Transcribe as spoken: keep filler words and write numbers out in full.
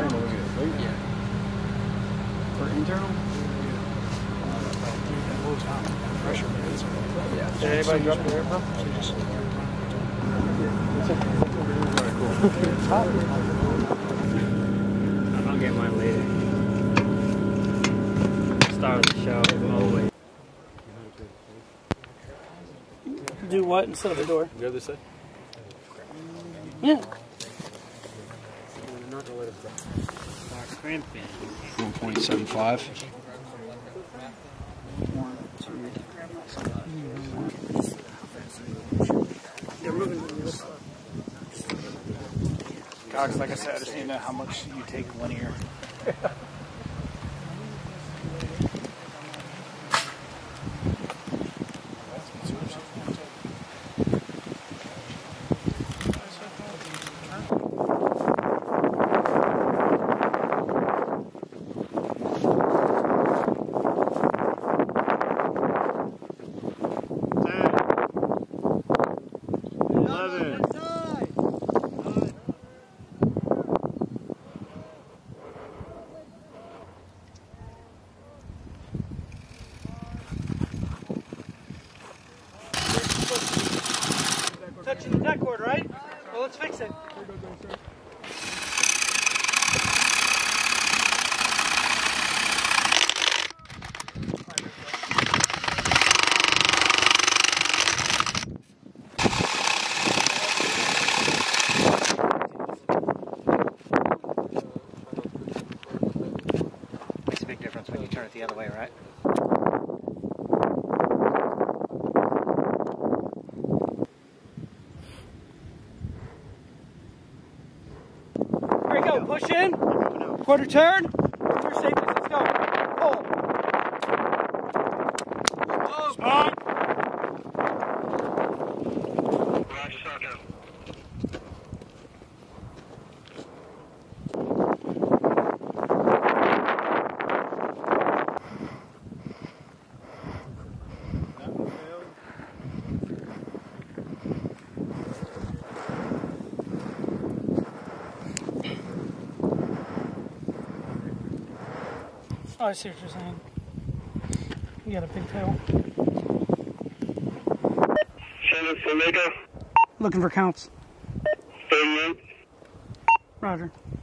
Yeah. For internal? Pressure. Yeah. Did anybody drop the air, bro? I'll get mine later. Start the show all the way. Do what instead of the door? The other side? Yeah. one point seven five. They're moving this. Cox, like I said, I just need to know how much you take linear. Touching the deck cord, right? Well, let's fix it. Makes a big difference when you turn it the other way, right? There we go. Push in. Quarter turn. Quarter safety. Let's go. Pull. Spot. Roger, Socko. Oh, I see what you're saying. You got a big tail. Seven for Lego. Looking for counts. thirty-eight. Roger.